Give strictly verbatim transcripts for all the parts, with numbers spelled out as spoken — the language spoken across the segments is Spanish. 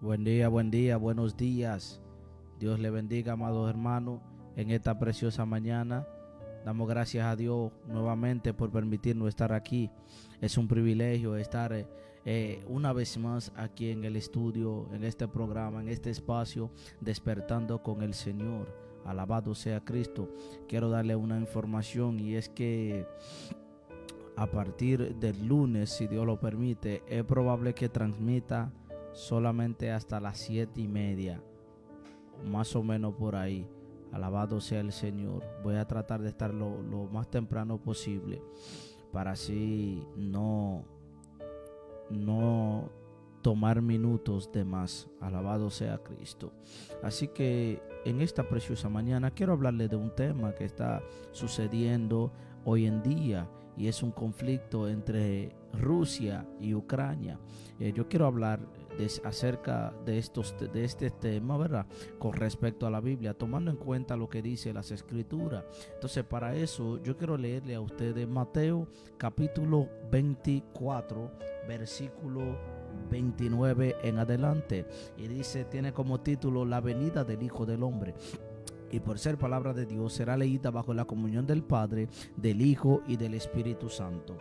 Buen día, buen día, buenos días. Dios le bendiga, amados hermanos, en esta preciosa mañana. Damos gracias a Dios nuevamente por permitirnos estar aquí. Es un privilegio estar eh, eh, una vez más aquí en el estudio, en este programa, en este espacio, despertando con el Señor. Alabado sea Cristo. Quiero darle una información, y es que a partir del lunes, si Dios lo permite, es probable que transmita solamente hasta las siete y media, más o menos por ahí. Alabado sea el Señor. Voy a tratar de estar lo, lo más temprano posible, para así no no tomar minutos de más. Alabado sea Cristo. Así que en esta preciosa mañana quiero hablarle de un tema que está sucediendo hoy en día, y es un conflicto entre Rusia y Ucrania. Eh, yo quiero hablar de, acerca de, estos, de este tema, ¿verdad? Con respecto a la Biblia, tomando en cuenta lo que dice las Escrituras. Entonces, para eso yo quiero leerle a ustedes Mateo capítulo veinticuatro, versículo veintinueve en adelante. Y dice, tiene como título: La venida del Hijo del Hombre. Y por ser palabra de Dios, será leída bajo la comunión del Padre, del Hijo y del Espíritu Santo.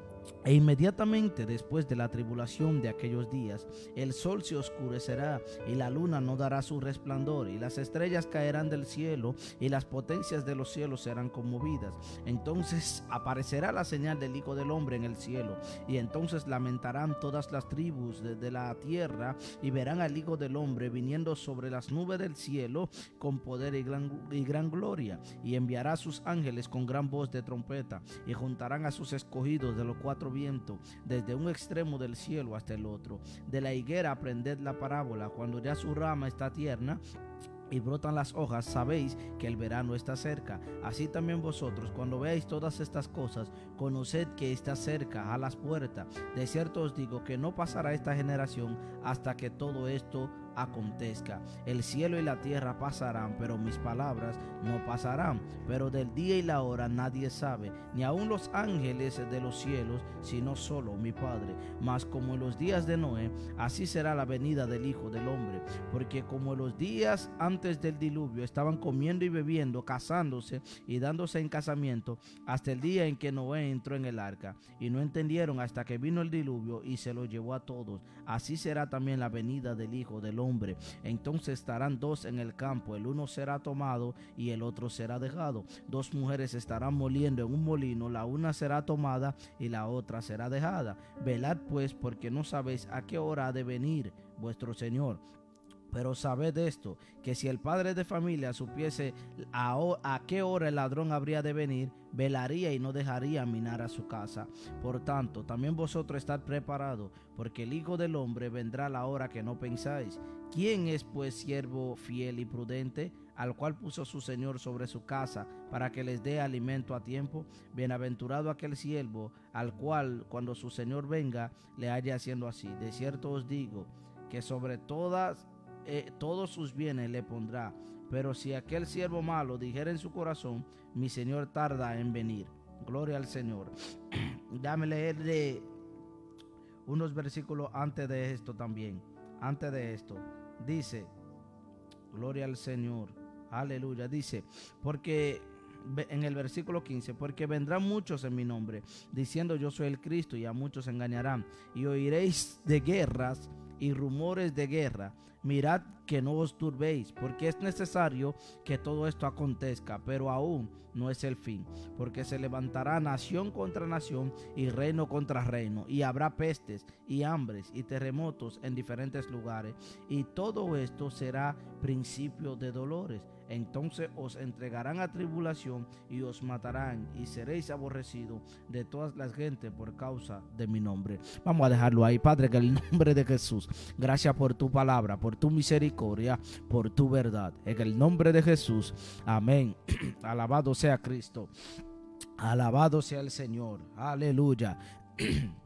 E inmediatamente después de la tribulación de aquellos días, el sol se oscurecerá y la luna no dará su resplandor, y las estrellas caerán del cielo y las potencias de los cielos serán conmovidas. Entonces aparecerá la señal del Hijo del Hombre en el cielo, y entonces lamentarán todas las tribus de, de la tierra, y verán al Hijo del Hombre viniendo sobre las nubes del cielo con poder y gran, y gran gloria, y enviará a sus ángeles con gran voz de trompeta, y juntarán a sus escogidos de los cuatro viento, desde un extremo del cielo hasta el otro. De la higuera aprended la parábola: cuando ya su rama está tierna y brotan las hojas, sabéis que el verano está cerca. Así también vosotros, cuando veáis todas estas cosas, conoced que está cerca, a las puertas. De cierto os digo que no pasará esta generación hasta que todo esto acontezca. El cielo y la tierra pasarán, pero mis palabras no pasarán. Pero del día y la hora nadie sabe, ni aun los ángeles de los cielos, sino solo mi Padre. Mas como en los días de Noé, así será la venida del Hijo del Hombre. Porque como en los días antes del diluvio estaban comiendo y bebiendo, casándose y dándose en casamiento, hasta el día en que Noé entró en el arca, y no entendieron hasta que vino el diluvio y se lo llevó a todos, así será también la venida del Hijo del Hombre. Hombre. Entonces estarán dos en el campo, el uno será tomado y el otro será dejado. Dos mujeres estarán moliendo en un molino, la una será tomada y la otra será dejada. Velad pues, porque no sabéis a qué hora ha de venir vuestro Señor. Pero sabed esto, que si el padre de familia supiese a, a qué hora el ladrón habría de venir, velaría y no dejaría minar a su casa. Por tanto, también vosotros estad preparados, porque el Hijo del Hombre vendrá a la hora que no pensáis. ¿Quién es pues siervo fiel y prudente, al cual puso su Señor sobre su casa, para que les dé alimento a tiempo? Bienaventurado aquel siervo, al cual cuando su Señor venga, le haya haciendo así. De cierto os digo, que sobre todas Eh, todos sus bienes le pondrá. Pero si aquel siervo malo dijera en su corazón: mi Señor tarda en venir. Gloria al Señor. Dame leerle unos versículos antes de esto también. Antes de esto dice, gloria al Señor, aleluya. Dice, porque en el versículo quince, porque vendrán muchos en mi nombre, diciendo yo soy el Cristo, y a muchos engañarán. Y oiréis de guerras y rumores de guerra. Mirad que no os turbéis, porque es necesario que todo esto acontezca, pero aún no es el fin, porque se levantará nación contra nación y reino contra reino, y habrá pestes y hambres y terremotos en diferentes lugares, y todo esto será principio de dolores. Entonces os entregarán a tribulación y os matarán, y seréis aborrecidos de todas las gentes por causa de mi nombre. Vamos a dejarlo ahí. Padre, en el nombre de Jesús, gracias por tu palabra, por tu misericordia, por tu verdad. En el nombre de Jesús, amén. Alabado sea Cristo. Alabado sea el Señor. Aleluya.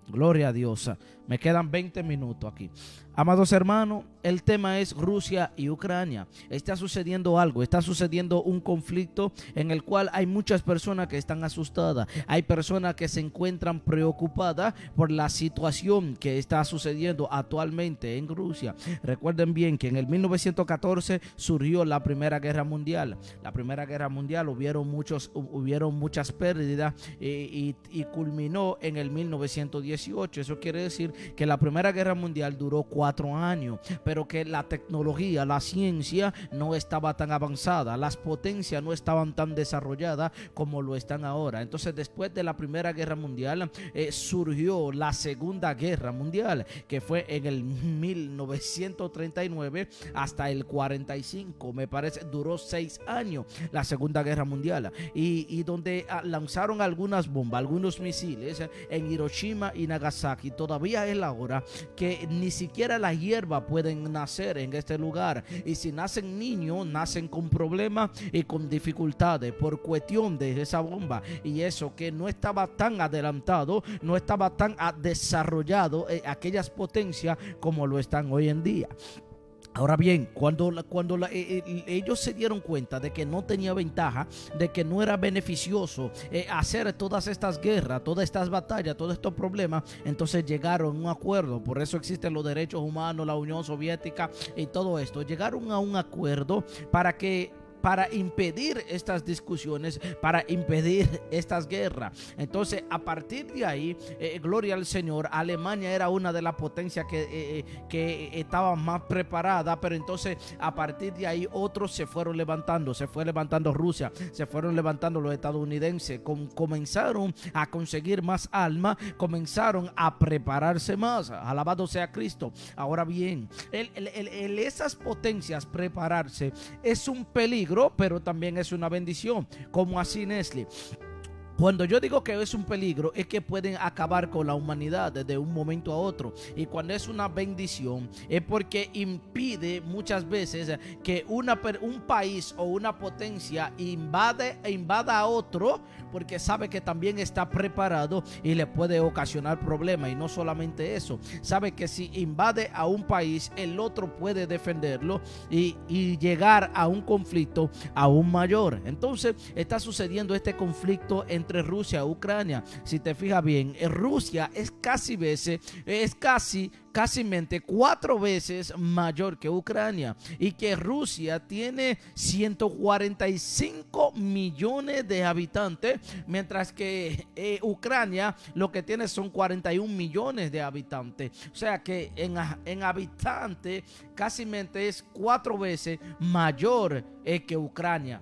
Gloria a Dios. Me quedan veinte minutos aquí. Amados hermanos, el tema es Rusia y Ucrania. Está sucediendo algo, está sucediendo un conflicto en el cual hay muchas personas que están asustadas. Hay personas que se encuentran preocupadas por la situación que está sucediendo actualmente en Rusia. Recuerden bien que en el mil novecientos catorce surgió la Primera Guerra Mundial. La Primera Guerra Mundial hubieron, muchos, hubieron muchas pérdidas y, y, y culminó en el mil novecientos dieciocho. Eso quiere decir que la Primera Guerra Mundial duró cuatro años, pero que la tecnología, la ciencia no estaba tan avanzada, las potencias no estaban tan desarrolladas como lo están ahora. Entonces, después de la Primera Guerra Mundial eh, surgió la Segunda Guerra Mundial, que fue en el mil novecientos treinta y nueve hasta el cuarenta y cinco, me parece, duró seis años la Segunda Guerra Mundial, y, y donde ah, lanzaron algunas bombas, algunos misiles eh, en Hiroshima y Nagasaki. Todavía es la hora que ni siquiera las hierbas pueden nacer en este lugar, y si nacen niños, nacen con problemas y con dificultades por cuestión de esa bomba, y eso que no estaba tan adelantado, no estaba tan desarrollado eh, aquellas potencias como lo están hoy en día. Ahora bien, cuando, cuando la, eh, eh, ellos se dieron cuenta de que no tenía ventaja, de que no era beneficioso eh, hacer todas estas guerras, todas estas batallas, todos estos problemas, entonces llegaron a un acuerdo. Por eso existen los derechos humanos, la Unión Soviética y todo esto. Llegaron a un acuerdo para que para impedir estas discusiones, para impedir estas guerras. Entonces, a partir de ahí, eh, gloria al Señor, Alemania era una de las potencias que, eh, que estaba más preparada, pero entonces a partir de ahí otros se fueron levantando, se fue levantando Rusia, se fueron levantando los estadounidenses, com comenzaron a conseguir más armas, comenzaron a prepararse más. Alabado sea Cristo. Ahora bien, el, el, el, el, esas potencias prepararse es un peligro, pero también es una bendición, como así Nestle. Cuando yo digo que es un peligro, es que pueden acabar con la humanidad de un momento a otro. Y cuando es una bendición, es porque impide muchas veces que una, un país o una potencia invade, invada a otro, porque sabe que también está preparado y le puede ocasionar problemas. Y no solamente eso, sabe que si invade a un país, el otro puede defenderlo y, y llegar a un conflicto aún mayor. Entonces está sucediendo este conflicto entre entre Rusia y Ucrania. Si te fijas bien, Rusia es casi veces, es casi casi cuatro veces mayor que Ucrania, y que Rusia tiene ciento cuarenta y cinco millones de habitantes, mientras que eh, Ucrania lo que tiene son cuarenta y un millones de habitantes. O sea que en, en habitantes casi es cuatro veces mayor eh, que Ucrania.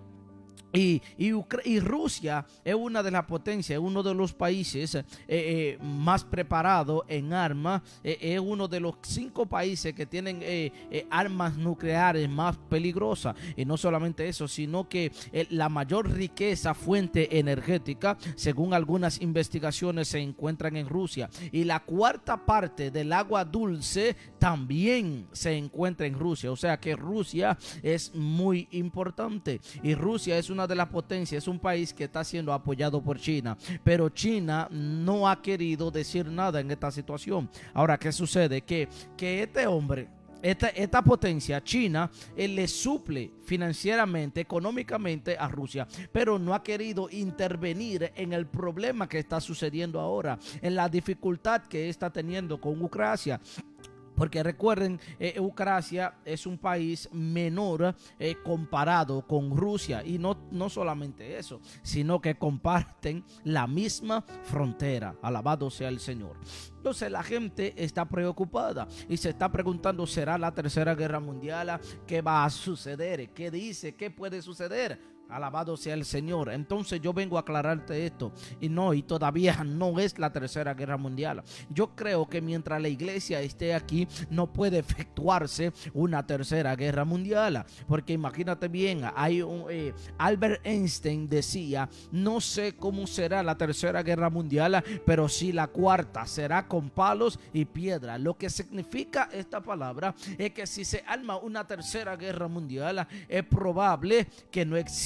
Y, y, y Rusia es una de las potencias, es uno de los países eh, eh, más preparados en armas, eh, es uno de los cinco países que tienen eh, eh, armas nucleares más peligrosas. Y no solamente eso, sino que eh, la mayor riqueza, fuente energética, según algunas investigaciones, se encuentran en Rusia. Y la cuarta parte del agua dulce también se encuentra en Rusia. O sea que Rusia es muy importante, y Rusia es una de las potencias, es un país que está siendo apoyado por China, pero China no ha querido decir nada en esta situación. Ahora, ¿qué sucede? Que, que este hombre, esta, esta potencia, China, él le suple financieramente, económicamente a Rusia, pero no ha querido intervenir en el problema que está sucediendo ahora, en la dificultad que está teniendo con Ucrania. Porque recuerden, eh, Ucrania es un país menor eh, comparado con Rusia. Y no, no solamente eso, sino que comparten la misma frontera. Alabado sea el Señor. Entonces la gente está preocupada y se está preguntando, ¿será la tercera guerra mundial? ¿Qué va a suceder? ¿Qué dice? ¿Qué puede suceder? Alabado sea el Señor. Entonces yo vengo a aclararte esto, y no, y todavía no es la tercera guerra mundial. Yo creo que mientras la iglesia esté aquí, no puede efectuarse una tercera guerra mundial, porque imagínate bien, hay un, eh, Albert Einstein decía, no sé cómo será la tercera guerra mundial, pero sí la cuarta será con palos y piedras. Lo que significa esta palabra es que si se arma una tercera guerra mundial, es probable que no exista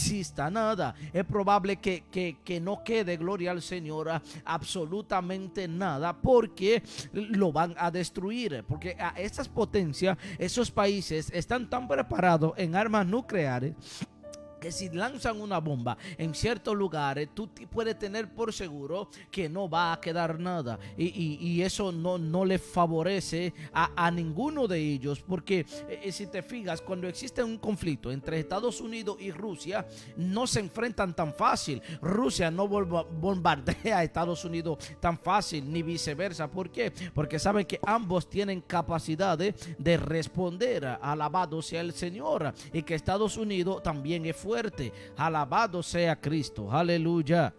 exista nada. Es probable que, que, que no quede, gloria al Señor, absolutamente nada, porque lo van a destruir, porque a esas potencias, esos países están tan preparados en armas nucleares que si lanzan una bomba en ciertos lugares, tú puedes tener por seguro que no va a quedar nada. Y, y, y eso no, no le favorece a, a ninguno de ellos, porque eh, si te fijas, cuando existe un conflicto entre Estados Unidos y Rusia, no se enfrentan tan fácil. Rusia no bombardea a Estados Unidos tan fácil, ni viceversa. ¿Por qué? Porque saben que ambos tienen capacidad de, de responder. Alabado sea el Señor. Y que Estados Unidos también es fuerte. Fuerte. Alabado sea Cristo. Aleluya.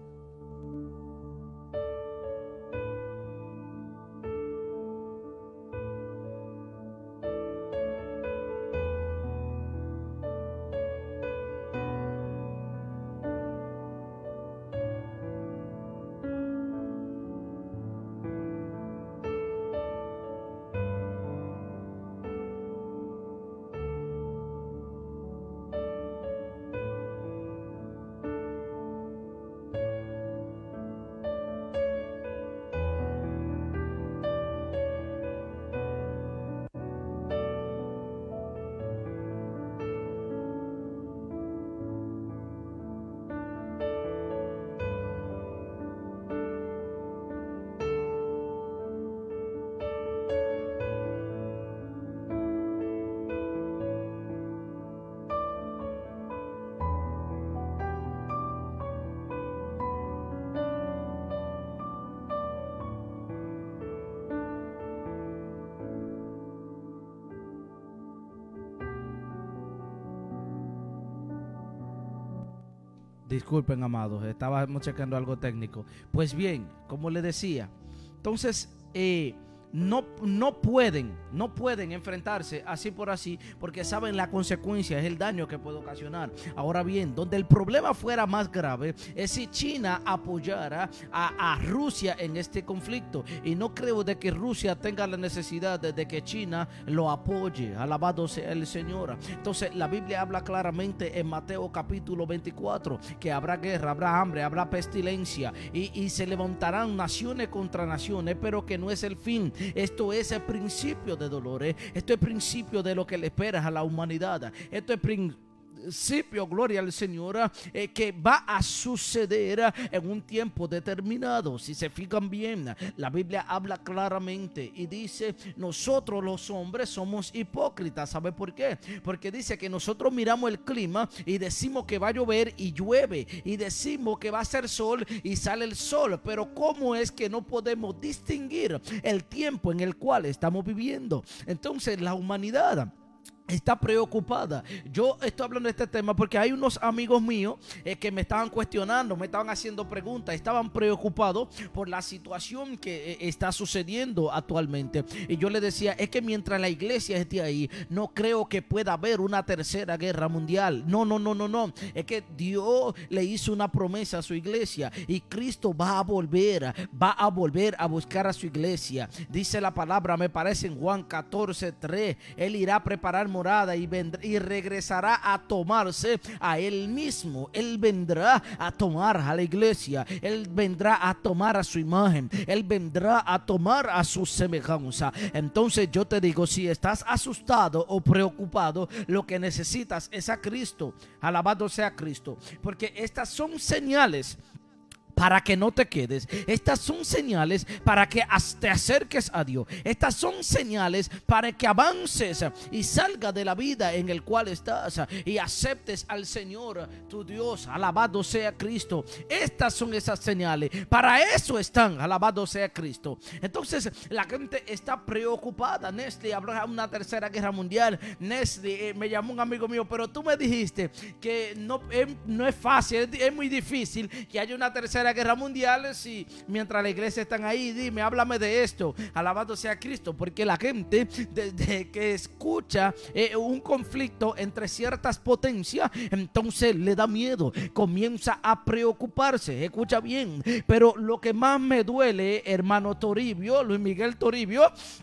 Disculpen, amados, estábamos checando algo técnico. Pues bien, como le decía, entonces eh, no, no pueden, no pueden enfrentarse así por así, porque saben la consecuencia, es el daño que puede ocasionar. Ahora bien, donde el problema fuera más grave es si China apoyara a, a Rusia en este conflicto, y no creo de que Rusia tenga la necesidad de, de que China lo apoye. Alabado sea el Señor. Entonces la Biblia habla claramente en Mateo capítulo veinticuatro que habrá guerra, habrá hambre, habrá pestilencia, y, y se levantarán naciones contra naciones, pero que no es el fin. Esto es el principio de dolores. Esto es el principio de lo que le espera a la humanidad. Esto es principio, gloria al Señor, eh, que va a suceder en un tiempo determinado. Si se fijan bien, la Biblia habla claramente y dice: nosotros los hombres somos hipócritas. ¿Sabe por qué? Porque dice que nosotros miramos el clima y decimos que va a llover y llueve, y decimos que va a ser sol y sale el sol, pero ¿cómo es que no podemos distinguir el tiempo en el cual estamos viviendo? Entonces la humanidad está preocupada. Yo estoy hablando de este tema porque hay unos amigos míos eh, que me estaban cuestionando, me estaban haciendo preguntas, estaban preocupados por la situación que eh, está sucediendo actualmente. Y yo le decía, es que mientras la iglesia esté ahí, no creo que pueda haber una tercera guerra mundial. No, no, no, no, no. Es que Dios le hizo una promesa a su iglesia, y Cristo va a volver, va a volver a buscar a su iglesia. Dice la palabra, me parece en Juan catorce tres, Él irá a preparar morada y, vendrá, y regresará a tomarse a él mismo. Él vendrá a tomar a la iglesia. Él vendrá a tomar a su imagen. Él vendrá a tomar a su semejanza. Entonces yo te digo, si estás asustado o preocupado, lo que necesitas es a Cristo. Alabado sea Cristo, porque estas son señales para que no te quedes. Estas son señales para que te acerques a Dios. Estas son señales para que avances y salgas de la vida en el cual estás y aceptes al Señor tu Dios. Alabado sea Cristo. Estas son esas señales. Para eso están. Alabado sea Cristo. Entonces la gente está preocupada. Nestle, habrá una tercera guerra mundial. Nestle, eh, me llamó un amigo mío, pero tú me dijiste que no, eh, no es fácil, es, es muy difícil que haya una tercera guerra mundial. Si mientras la iglesia están ahí, dime, háblame de esto. Alabado sea Cristo, porque la gente desde que escucha eh, un conflicto entre ciertas potencias, entonces le da miedo, comienza a preocuparse. Escucha bien, pero lo que más me duele, hermano Toribio, Luis Miguel Toribio,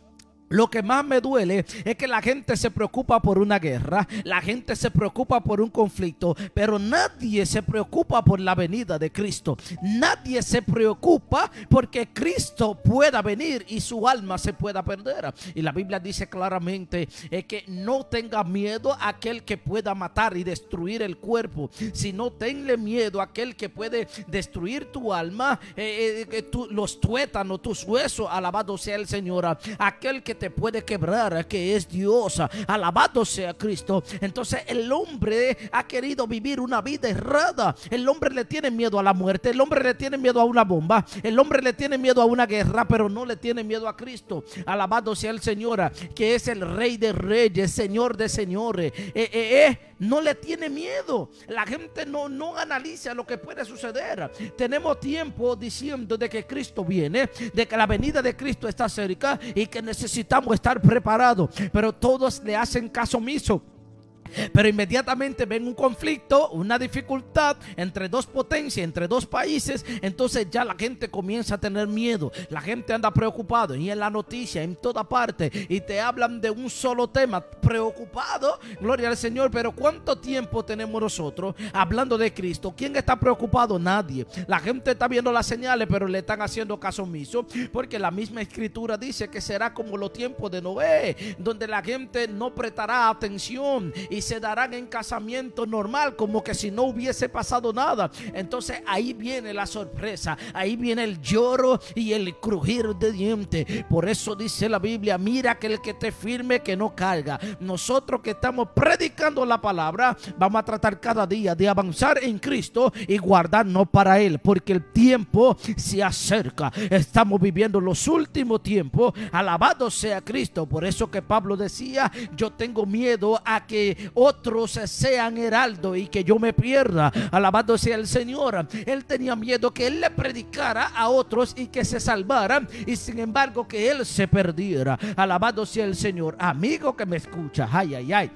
Lo que más me duele es que la gente se preocupa por una guerra, la gente se preocupa por un conflicto, pero nadie se preocupa por la venida de Cristo. Nadie se preocupa porque Cristo pueda venir y su alma se pueda perder. Y la Biblia dice claramente eh, que no tenga miedo a aquel que pueda matar y destruir el cuerpo, sino tenle miedo a aquel que puede destruir tu alma, eh, eh, tu, los tuétanos, tus huesos. Alabado sea el Señor. Aquel que te puede quebrar, que es Dios. Alabado sea Cristo. Entonces el hombre ha querido vivir una vida errada. El hombre le tiene miedo a la muerte, el hombre le tiene miedo a una bomba, el hombre le tiene miedo a una guerra, pero no le tiene miedo a Cristo. Alabado sea el Señor, que es el Rey de Reyes, Señor de Señores. eh, eh, eh, no le tiene miedo. La gente no, no analiza lo que puede suceder. Tenemos tiempo diciendo de que Cristo viene, de que la venida de Cristo está cerca y que necesitamos estar preparados, pero todos le hacen caso omiso. Pero inmediatamente ven un conflicto, una dificultad entre dos potencias, entre dos países, entonces ya la gente comienza a tener miedo. La gente anda preocupado y en la noticia, en toda parte, y te hablan de un solo tema, preocupado, gloria al Señor. Pero ¿cuánto tiempo tenemos nosotros hablando de Cristo? ¿Quién está preocupado? Nadie. La gente está viendo las señales, pero le están haciendo caso omiso, porque la misma escritura dice que será como los tiempos de Noé, donde la gente no prestará atención y se darán en casamiento normal, como que si no hubiese pasado nada. Entonces ahí viene la sorpresa, ahí viene el lloro y el crujir de dientes. Por eso dice la Biblia: mira que el que te firme, que no caiga. Nosotros que estamos predicando la palabra, vamos a tratar cada día de avanzar en Cristo y guardarnos para Él, porque el tiempo se acerca. Estamos viviendo los últimos tiempos. Alabado sea Cristo. Por eso que Pablo decía: yo tengo miedo a que otros sean heraldo y que yo me pierda. Alabado sea el Señor. Él tenía miedo que él le predicara a otros y que se salvaran, y sin embargo que él se perdiera. Alabado sea el Señor. Amigo que me escucha, ay, ay, ay,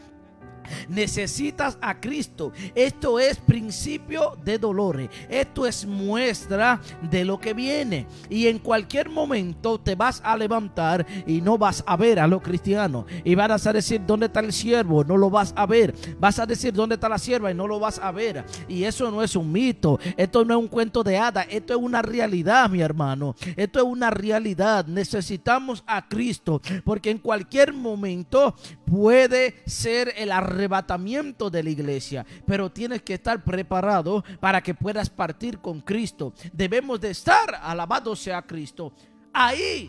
necesitas a Cristo. Esto es principio de dolores. Esto es muestra de lo que viene. Y en cualquier momento te vas a levantar y no vas a ver a los cristianos. Y vas a decir: ¿dónde está el siervo? No lo vas a ver. Vas a decir: ¿dónde está la sierva? Y no lo vas a ver. Y eso no es un mito. Esto no es un cuento de hadas. Esto es una realidad, mi hermano. Esto es una realidad. Necesitamos a Cristo, porque en cualquier momento puede ser el arrebatamiento de la iglesia, pero tienes que estar preparado para que puedas partir con Cristo. Debemos de estar, alabado sea Cristo, ahí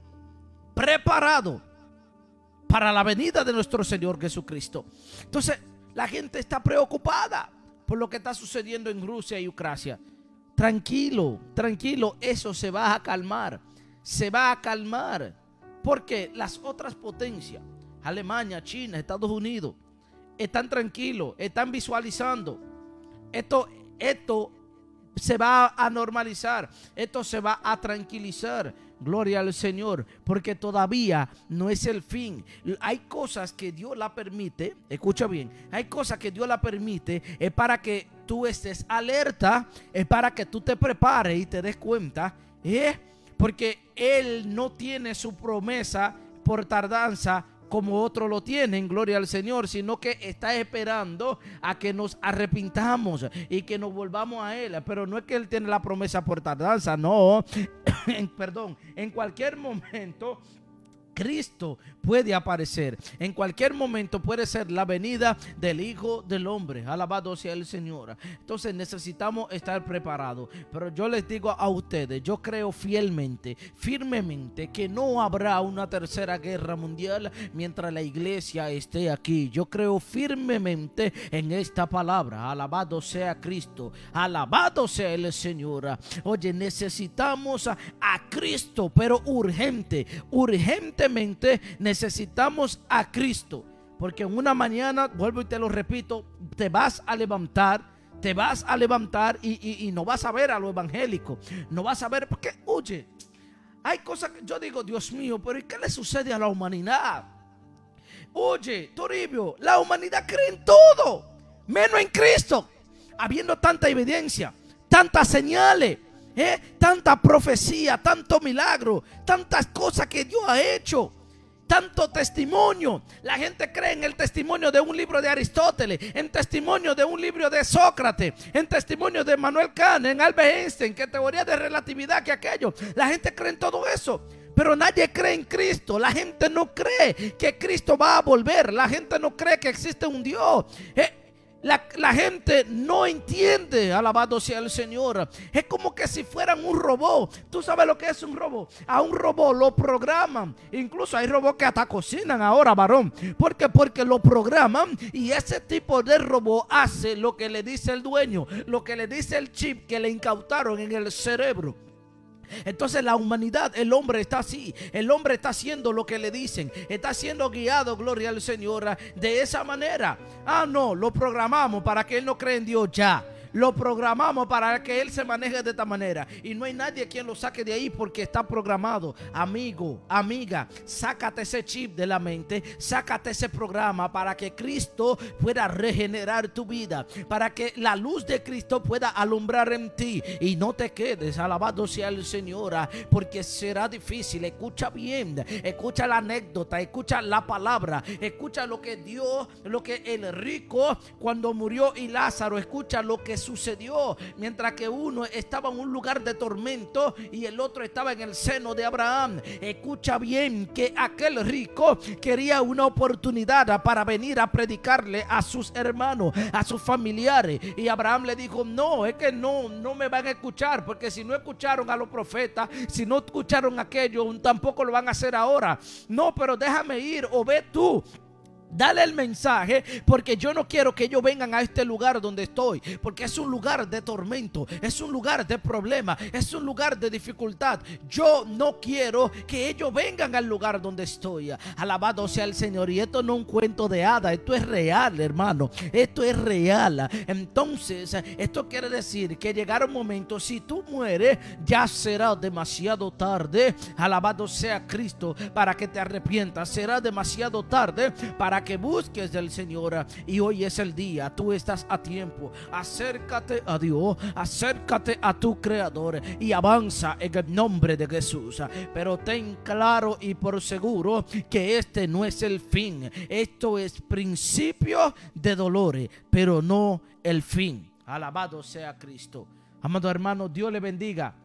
preparado para la venida de nuestro Señor Jesucristo. Entonces la gente está preocupada por lo que está sucediendo en Rusia y Ucrania. Tranquilo, tranquilo, eso se va a calmar, se va a calmar, porque las otras potencias, Alemania, China, Estados Unidos, están tranquilos, están visualizando. Esto, esto se va a normalizar, esto se va a tranquilizar. Gloria al Señor, porque todavía no es el fin. Hay cosas que Dios la permite, escucha bien, hay cosas que Dios la permite, es para que tú estés alerta, es para que tú te prepares y te des cuenta, ¿eh? Porque Él no tiene su promesa por tardanza como otros lo tienen, gloria al Señor, sino que está esperando a que nos arrepintamos y que nos volvamos a Él. Pero no es que Él tiene la promesa por tardanza, no. Perdón, en cualquier momento Cristo puede aparecer. En cualquier momento puede ser la venida del Hijo del Hombre. Alabado sea el Señor. Entonces necesitamos estar preparados. Pero yo les digo a ustedes, yo creo fielmente, firmemente, que no habrá una tercera guerra mundial mientras la iglesia esté aquí. Yo creo firmemente en esta palabra. Alabado sea Cristo. Alabado sea el Señor. Oye, necesitamos a, a Cristo, pero urgente, urgente. Necesitamos a Cristo, porque en una mañana, vuelvo y te lo repito, te vas a levantar, te vas a levantar y, y, y no vas a ver a lo evangélico, no vas a ver, porque oye, hay cosas que yo digo: Dios mío, pero ¿y qué le sucede a la humanidad? Oye, Toribio, la humanidad cree en todo menos en Cristo, habiendo tanta evidencia, tantas señales, ¿Eh? tanta profecía, tanto milagro, tantas cosas que Dios ha hecho, tanto testimonio. La gente cree en el testimonio de un libro de Aristóteles, en testimonio de un libro de Sócrates, en testimonio de Manuel Kant, en Albert Einstein, que teoría de relatividad, que aquello. La gente cree en todo eso, pero nadie cree en Cristo. La gente no cree que Cristo va a volver. La gente no cree que existe un Dios. Eh, La, la gente no entiende, alabado sea el Señor. Es como que si fueran un robot. ¿Tú sabes lo que es un robot? A un robot lo programan. Incluso hay robots que hasta cocinan ahora, varón. ¿Por qué? Porque lo programan y ese tipo de robot hace lo que le dice el dueño, lo que le dice el chip que le incautaron en el cerebro. Entonces la humanidad, el hombre está así. El hombre está haciendo lo que le dicen. Está siendo guiado, gloria al Señor, de esa manera. Ah, no, lo programamos para que él no cree en Dios ya. Lo programamos para que él se maneje de esta manera. Y no hay nadie quien lo saque de ahí porque está programado. Amigo, amiga, sácate ese chip de la mente. Sácate ese programa para que Cristo pueda regenerar tu vida. Para que la luz de Cristo pueda alumbrar en ti. Y no te quedes, alabado sea el Señor, porque será difícil. Escucha bien, escucha la anécdota, escucha la palabra. Escucha lo que Dios, lo que el rico cuando murió y Lázaro, escucha lo que sucedió mientras que uno estaba en un lugar de tormento y el otro estaba en el seno de Abraham. Escucha bien que aquel rico quería una oportunidad para venir a predicarle a sus hermanos, a sus familiares, y Abraham le dijo: no, es que no, no me van a escuchar, porque si no escucharon a los profetas, si no escucharon aquello, tampoco lo van a hacer ahora. No, pero déjame ir, o ve tú. Dale el mensaje, porque yo no quiero que ellos vengan a este lugar donde estoy, porque es un lugar de tormento, es un lugar de problema, es un lugar de dificultad. Yo no quiero que ellos vengan al lugar donde estoy. Alabado sea el Señor. Y esto no es un cuento de hadas, esto es real, hermano. Esto es real. Entonces, esto quiere decir que llegará un momento, si tú mueres, ya será demasiado tarde. Alabado sea Cristo, para que te arrepientas. Será demasiado tarde para que busques del Señor. Y hoy es el día, tú estás a tiempo. Acércate a Dios, acércate a tu Creador y avanza en el nombre de Jesús. Pero ten claro y por seguro que este no es el fin. Esto es principio de dolores, pero no el fin. Alabado sea Cristo. Amado hermano, Dios le bendiga,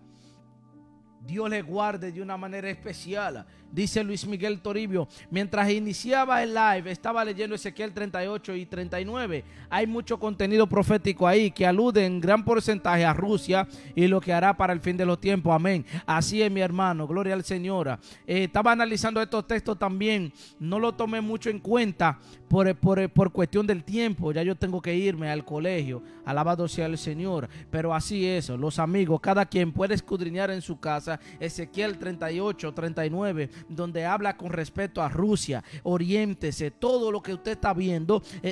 Dios le guarde de una manera especial. Dice Luis Miguel Toribio: mientras iniciaba el live estaba leyendo Ezequiel treinta y ocho y treinta y nueve. Hay mucho contenido profético ahí que alude en gran porcentaje a Rusia y lo que hará para el fin de los tiempos. Amén. Así es, mi hermano, gloria al Señor. eh, Estaba analizando estos textos también. No lo tomé mucho en cuenta por, por, por cuestión del tiempo. Ya yo tengo que irme al colegio. Alabado sea el Señor. Pero así es, los amigos, cada quien puede escudriñar en su casa Ezequiel treinta y ocho, treinta y nueve, donde habla con respecto a Rusia. Oriéntese, todo lo que usted está viendo eh,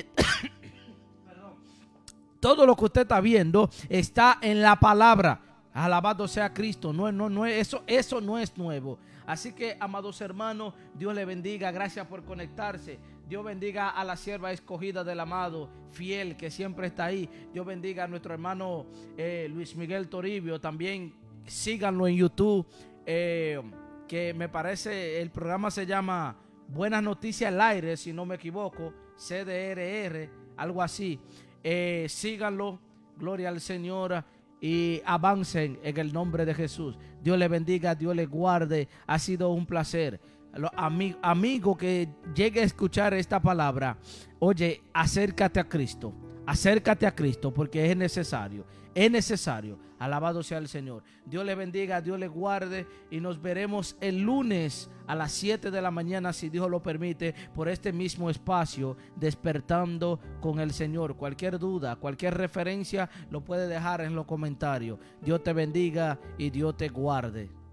todo lo que usted está viendo está en la palabra. Alabado sea Cristo. No, no, no, eso, eso no es nuevo. Así que, amados hermanos, Dios le bendiga. Gracias por conectarse. Dios bendiga a la sierva escogida del amado, fiel, que siempre está ahí. Dios bendiga a nuestro hermano eh, Luis Miguel Toribio. También síganlo en YouTube, eh, que me parece el programa se llama Buenas Noticias al Aire, si no me equivoco, C D R R, algo así. Eh, síganlo, gloria al Señor, y avancen en el nombre de Jesús. Dios le bendiga, Dios le guarde. Ha sido un placer. Amigo, amigo que llegue a escuchar esta palabra, oye, acércate a Cristo. Acércate a Cristo, porque es necesario. Es necesario. Alabado sea el Señor. Dios le bendiga, Dios le guarde, y nos veremos el lunes a las siete de la mañana, si Dios lo permite, por este mismo espacio, Despertando con el Señor. Cualquier duda, cualquier referencia, lo puede dejar en los comentarios. Dios te bendiga y Dios te guarde.